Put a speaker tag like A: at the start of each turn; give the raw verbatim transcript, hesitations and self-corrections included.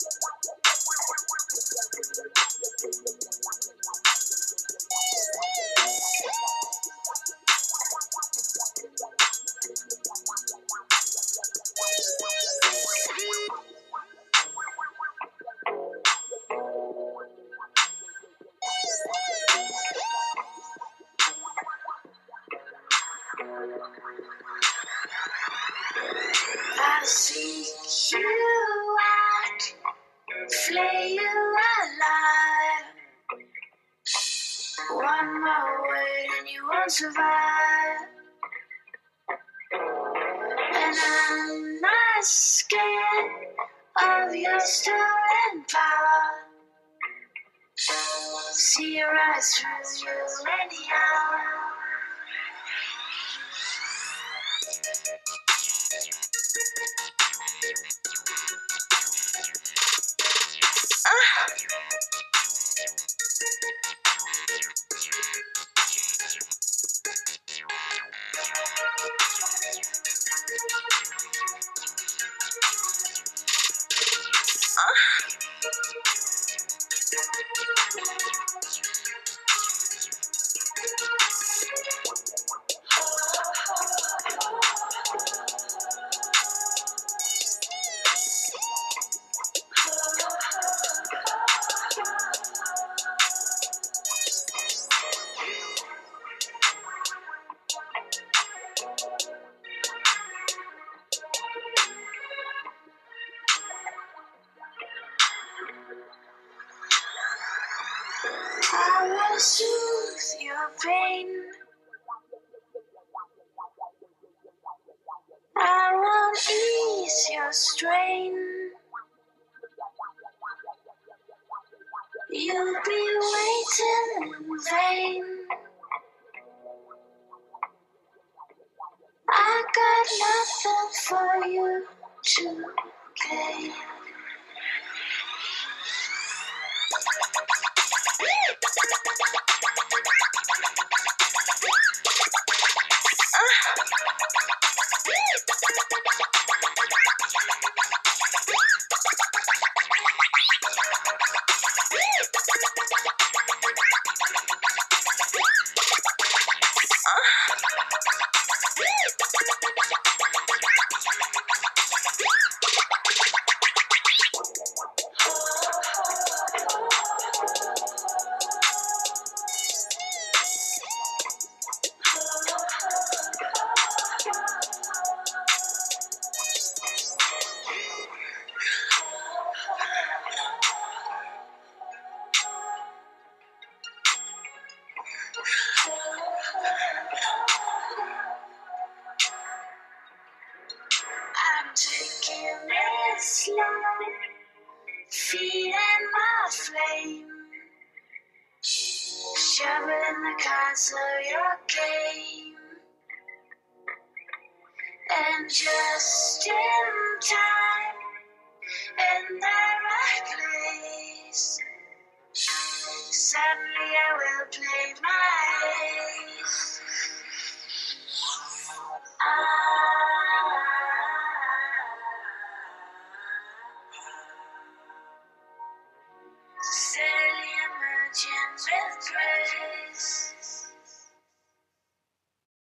A: I'll seek you out, flay you alive. One more word and you won't survive. And I'm not scared of your stolen power. See your eyes through you anyhow. I will soothe your pain. I will ease your strain. You'll be waiting in vain. I got nothing for you to gain. I'm taking it slow, feeding my flame, shoveling the cards of your game, and just in time, in the right place, suddenly I will play my ace.